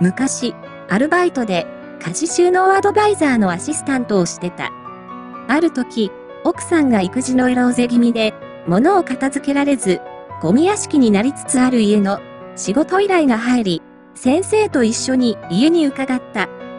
昔、アルバイトで家事収納アドバイザーのアシスタントをしてた。ある時、奥さんが育児の色褪せ気味で、物を片付けられず、ゴミ屋敷になりつつある家の仕事依頼が入り、先生と一緒に家に伺った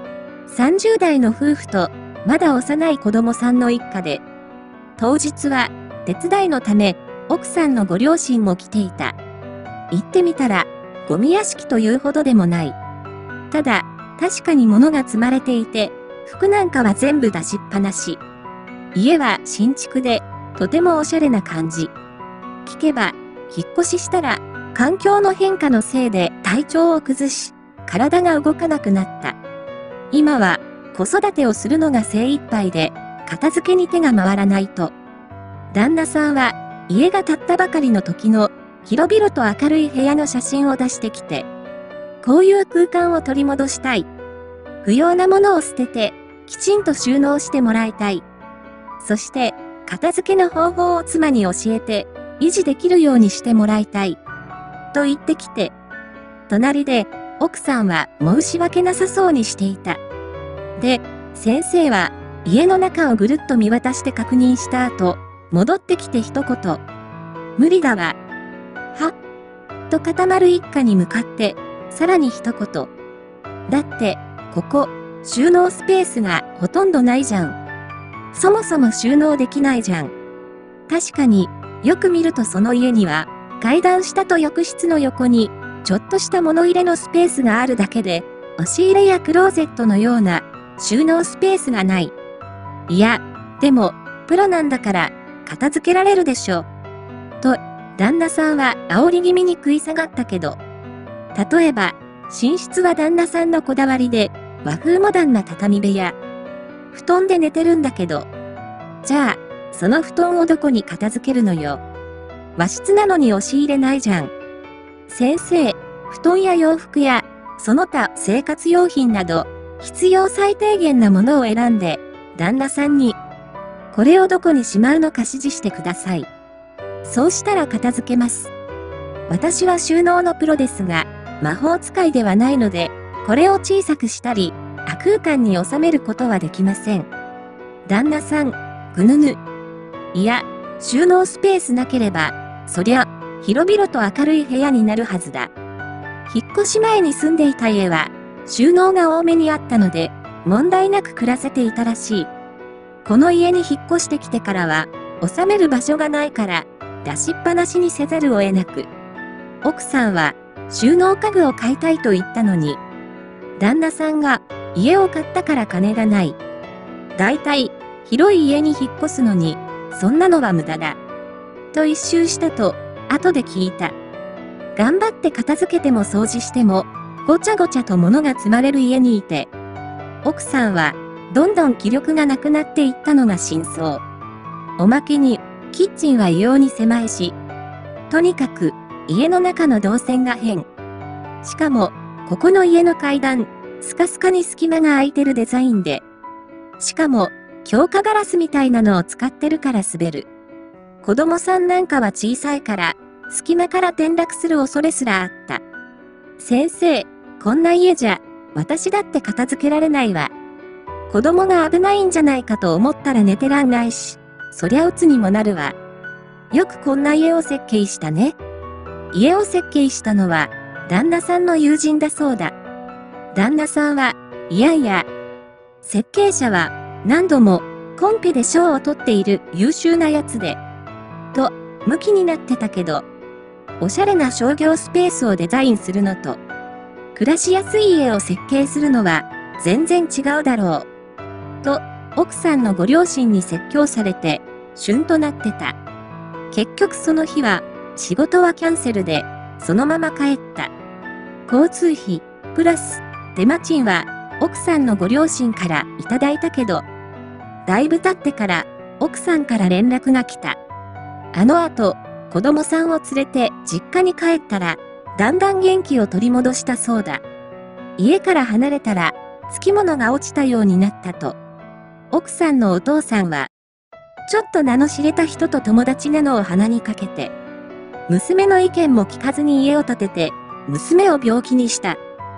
。30代の夫婦と、まだ幼い子供さんの一家で、当日は手伝いのため、奥さんのご両親も来ていた。行ってみたら、ゴミ屋敷というほどでもない。ただ、確かに物が積まれていて、服なんかは全部出しっぱなし。家は新築で、とてもおしゃれな感じ。聞けば、引っ越ししたら、環境の変化のせいで体調を崩し、体が動かなくなった。今は、子育てをするのが精一杯で、片付けに手が回らないと。旦那さんは、家が建ったばかりの時の、広々と明るい部屋の写真を出してきて、こういう空間を取り戻したい。不要なものを捨てて、きちんと収納してもらいたい。そして、片付けの方法を妻に教えて、維持できるようにしてもらいたい。と言ってきて、隣で、奥さんは申し訳なさそうにしていた。で、先生は、家の中をぐるっと見渡して確認した後、戻ってきて一言。無理だわ。はと固まる一家に向かって、さらに一言。だって、ここ、収納スペースがほとんどないじゃん。そもそも収納できないじゃん。確かによく見るとその家には、階段下と浴室の横に、ちょっとした物入れのスペースがあるだけで、押し入れやクローゼットのような収納スペースがない。いや、でも、プロなんだから、片付けられるでしょ。と、旦那さんは煽り気味に食い下がったけど、例えば、寝室は旦那さんのこだわりで、和風モダンな畳部屋。布団で寝てるんだけど。じゃあ、その布団をどこに片付けるのよ。和室なのに押し入れないじゃん。先生、布団や洋服や、その他生活用品など、必要最低限なものを選んで、旦那さんに、これをどこにしまうのか指示してください。そうしたら片付けます。私は収納のプロですが、魔法使いではないので、これを小さくしたり、空間に収めることはできません。旦那さん、ぐぬぬ。いや、収納スペースなければ、そりゃ、広々と明るい部屋になるはずだ。引っ越し前に住んでいた家は、収納が多めにあったので、問題なく暮らせていたらしい。この家に引っ越してきてからは、収める場所がないから、出しっぱなしにせざるを得なく。奥さんは、収納家具を買いたいと言ったのに、旦那さんが、家を買ったから金がない。だいたい、広い家に引っ越すのに、そんなのは無駄だ。と一周したと、後で聞いた。頑張って片付けても掃除しても、ごちゃごちゃと物が積まれる家にいて、奥さんは、どんどん気力がなくなっていったのが真相。おまけに、キッチンは異様に狭いし、とにかく、家の中の動線が変。しかも、ここの家の階段、スカスカに隙間が空いてるデザインで。しかも、強化ガラスみたいなのを使ってるから滑る。子供さんなんかは小さいから、隙間から転落する恐れすらあった。先生、こんな家じゃ、私だって片付けられないわ。子供が危ないんじゃないかと思ったら寝てらんないし、そりゃ鬱にもなるわ。よくこんな家を設計したね。家を設計したのは、旦那さんの友人だそうだ。旦那さんは、いやいや、設計者は、何度も、コンペで賞を取っている優秀なやつで、と、向きになってたけど、おしゃれな商業スペースをデザインするのと、暮らしやすい家を設計するのは、全然違うだろう。と、奥さんのご両親に説教されて、旬となってた。結局その日は、仕事はキャンセルで、そのまま帰った。交通費、プラス、手間賃は、奥さんのご両親からいただいたけど、だいぶ経ってから、奥さんから連絡が来た。あの後、子供さんを連れて実家に帰ったら、だんだん元気を取り戻したそうだ。家から離れたら、つきものが落ちたようになったと。奥さんのお父さんは、ちょっと名の知れた人と友達なのを鼻にかけて、娘の意見も聞かずに家を建てて、娘を病気にした。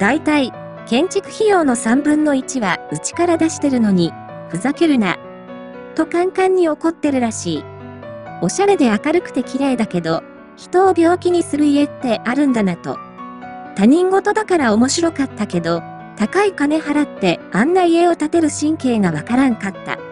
だいたい、建築費用の3分の1はうちから出してるのに、ふざけるな。とカンカンに怒ってるらしい。おしゃれで明るくて綺麗だけど、人を病気にする家ってあるんだなと。他人事だから面白かったけど、高い金払ってあんな家を建てる神経がわからんかった。